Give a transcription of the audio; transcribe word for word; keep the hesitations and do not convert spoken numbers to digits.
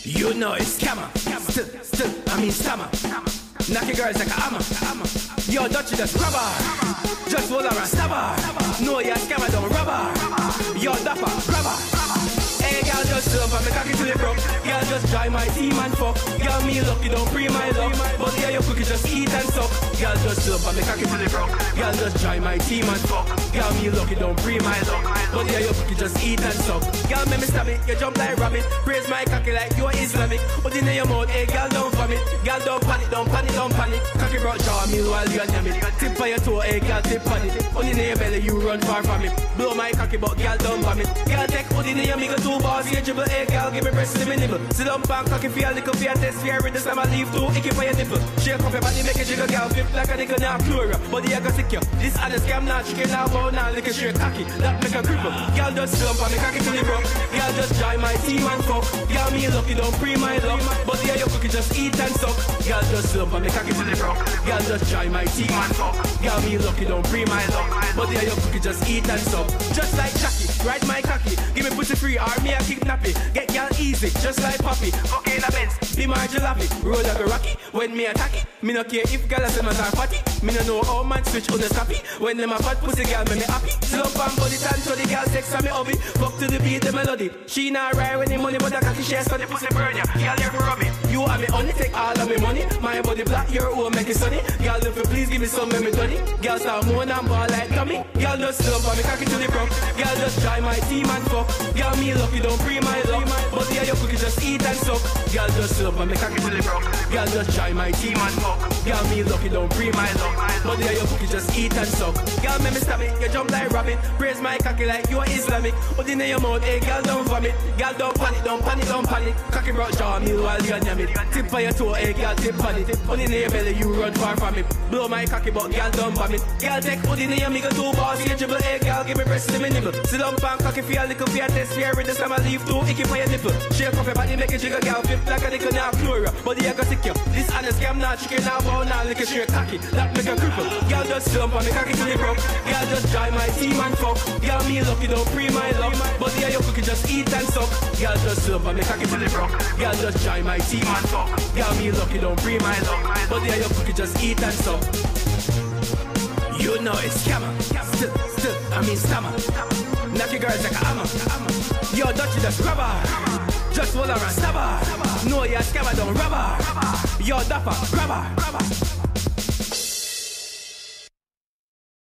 You know it's scammer. Still, still, I mean stammer. Knock your girls like a hammer. Yo, Dutchie just grab her. Just hold her and stab her. No, you're a scammer, don't rub her. Yo, dapper, grab her. Hey, girl, just jump and me cocky till it broke. Girl, just dry my team and fuck. Girl, me lucky, don't pre my luck. But yeah, your cookie just eat and suck. Girl, just jump and me cocky till it broke. Girl, just dry my team and fuck. Girl, me lucky, don't pre my luck. But yeah, your cookie just eat and suck. Girl, make me stab it, you jump like rabbit. Praise my cocky like you are Islamic. Put in your mouth, hey, girl, don't vomit. Girl, don't panic, don't panic, don't panic. Cocky brought jaw meal while you are it. Tip on your toe, hey, girl, tip on it. Put in your belly, you run far from it. Blow my cocky, but girl, don't vomit. Girl, take put in your middle two bars, you dribble, hey, girl, give me breast to me nibble. Sit down, back, cocky, feel little fear, test fear, with this time I leave too, icky for your nipple. Shake off your body, make a jiggle, girl, flip like a nigga, now plural. Body, I got secure. This other scam, now chicken, now bow, now lick a straight cocky. That make a cripple. Girl, just jump and me cocky till it broke. Girl, just dry my team and fuck. Girl, me lucky, don't pre my luck. But yeah, your cookie just eat and suck. Girl, just jump and me cocky till it broke. Girl, just dry my team and fuck. Girl, me lucky, don't pre my luck. But yeah, your cookie just eat and suck. Just like Jackie, ride my cocky. Give me pussy free, or me a kidnap it. Get girl easy, just like Poppy. Okay, in a Benz, be my jalopy. Roll like a rocky, when me attack it. Me no care if girl say my are fatty. Me no know how man switch on the snappy. When them a fat pussy girl, me me happy. Slow and body tan to the girl sex and me hobby. Fuck to the beat, the melody. She not ride when the money, but the cocky share so the pussy burn ya. Girl, you rub it. You and me only take all of me money. My body black, your own make it sunny. Girl, if you please give me some, let me done it. Girl, start moan and ball like Tommy. Girl, just slow and me cocky to the broke. Girl, just try my team and fuck. Girl, me lucky, don't pre my luck. But yeah, your cookie just eat and suck. Girl, just slow and me cocky to the broke. Girl, just try my team and fuck. Girl, me lucky, don't pre my luck. But yeah, your cookie just eat and suck. Girl, make me stab it, you jump like rabbit. Praise my cocky like you are Islamic. Put in your mouth, hey, girl, don't vomit. Girl, don't panic, don't panic, don't panic. Cocky brought jaw meal while you are it. Tip on your toe, hey, girl, tip on it. Put in your belly, you run far from it. Blow my cocky, but girl, don't vomit. Girl, take put in your middle two bars, you dribble, hey, girl, give me breast to me nibble. Sit down, pan cocky, feel little fear, test fear, with this time I leave too, icky for your nipple. Shake off your body, make a jiggle, girl, flip like a nigga, now plural. Body, I got secure. This honest scam, now chicken, now bow, now lick a straight cocky. That make a cripple. Girl, just jump on me cocky till it broke. Girl, just dry my team and fuck. Girl, me lucky, don't pre my luck. But yeah, your cookie just eat and suck. Girl, just jump on me cocky till it broke. Girl, just dry my team and fuck. Girl, me lucky, don't pre my luck. But yeah, your cookie just eat and suck. You know it's scammer. Still, still, I mean stammer. Knock your girls like a hammer. Yo, Dutchie just grab her. Just hold her and stab her. No, you're a scammer, don't rub her. Yo, dapper, grab her.